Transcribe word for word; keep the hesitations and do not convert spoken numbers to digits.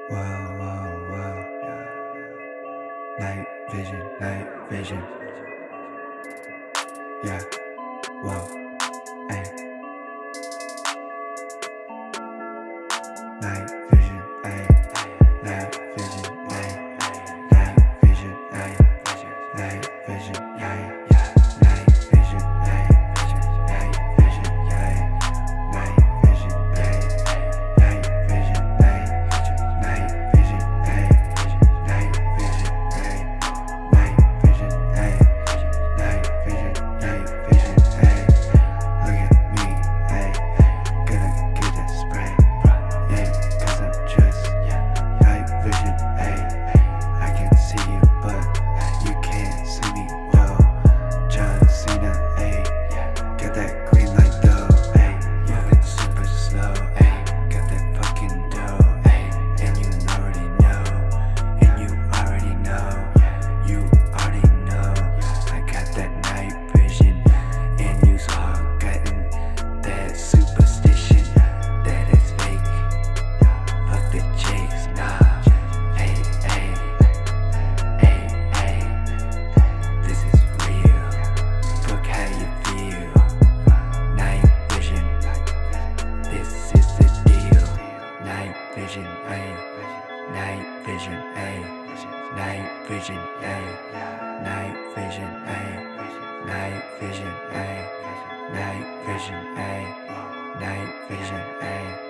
Whoa, whoa, whoa. Night vision, night vision. Yeah, whoa, ay. Night vision, ay. Night vision, ay. Night vision, ay. Night vision, ay. Night vision, ay. Night vision, ay. Night vision, ay. Night vision, ay. Night vision, ay. Night vision, ay. Night vision, ay. Night vision, night vision, ay. Look at me, ay. Gonna get that spray, yeah, cause I'm just night vision, ay. I can see you, but you can't see me, though. John Cena, ay. Got that green light, though, ay. Moving super slow, ay. Got that fucking dough, ay. And you already know, and you already know, you already know. I got that night vision, and you saw getting that superstition that is fake. Fuck the chicks, nah. Hey, hey, hey, hey. This is real. Fuck how you feel. Night vision. This is the deal. Night vision, ay. Night vision, ay. Night vision, ay. Night vision, ay. Night vision, ay. Night vision, ay. Night vision, ay.